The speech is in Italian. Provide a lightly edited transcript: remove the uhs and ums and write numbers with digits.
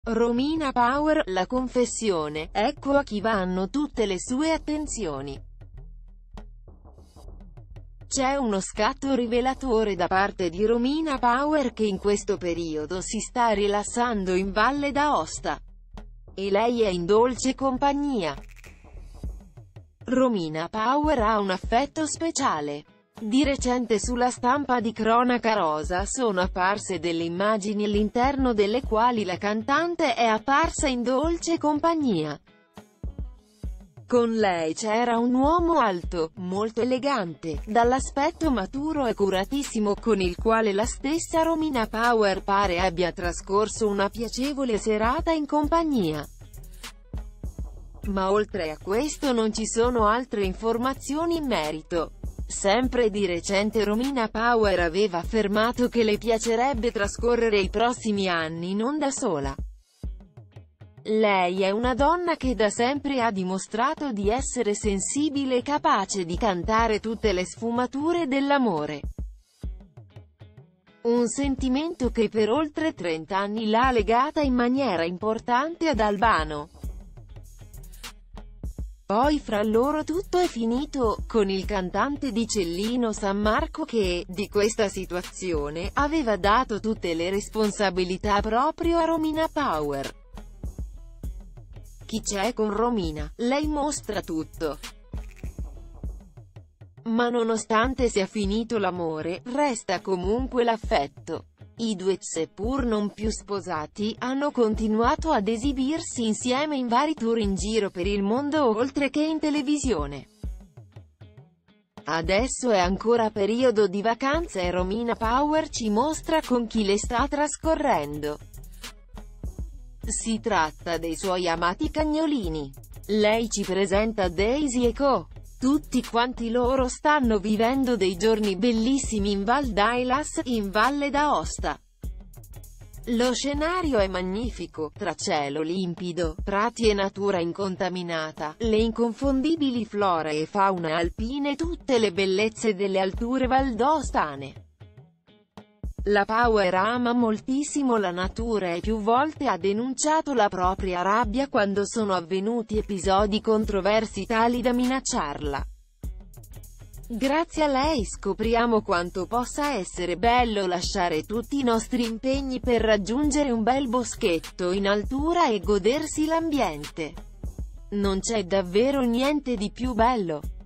Romina Power, la confessione, ecco a chi vanno tutte le sue attenzioni. C'è uno scatto rivelatore da parte di Romina Power che in questo periodo si sta rilassando in Valle d'Aosta. E lei è in dolce compagnia. Romina Power ha un affetto speciale. Di recente sulla stampa di cronaca rosa sono apparse delle immagini all'interno delle quali la cantante è apparsa in dolce compagnia. Con lei c'era un uomo alto, molto elegante, dall'aspetto maturo e curatissimo con il quale la stessa Romina Power pare abbia trascorso una piacevole serata in compagnia. Ma oltre a questo non ci sono altre informazioni in merito. Sempre di recente Romina Power aveva affermato che le piacerebbe trascorrere i prossimi anni non da sola. Lei è una donna che da sempre ha dimostrato di essere sensibile e capace di cantare tutte le sfumature dell'amore. Un sentimento che per oltre 30 anni l'ha legata in maniera importante ad Albano. Poi fra loro tutto è finito, con il cantante di Cellino San Marco che, di questa situazione, aveva dato tutte le responsabilità proprio a Romina Power. Chi c'è con Romina? Lei mostra tutto. Ma nonostante sia finito l'amore, resta comunque l'affetto. I due, seppur non più sposati, hanno continuato ad esibirsi insieme in vari tour in giro per il mondo oltre che in televisione. Adesso è ancora periodo di vacanze e Romina Power ci mostra con chi le sta trascorrendo. Si tratta dei suoi amati cagnolini. Lei ci presenta Daisy e Co. Tutti quanti loro stanno vivendo dei giorni bellissimi in Val d'Ailas, in Valle d'Aosta. Lo scenario è magnifico, tra cielo limpido, prati e natura incontaminata, le inconfondibili flora e fauna alpine e tutte le bellezze delle alture valdostane. La Power ama moltissimo la natura e più volte ha denunciato la propria rabbia quando sono avvenuti episodi controversi tali da minacciarla. Grazie a lei scopriamo quanto possa essere bello lasciare tutti i nostri impegni per raggiungere un bel boschetto in altura e godersi l'ambiente. Non c'è davvero niente di più bello.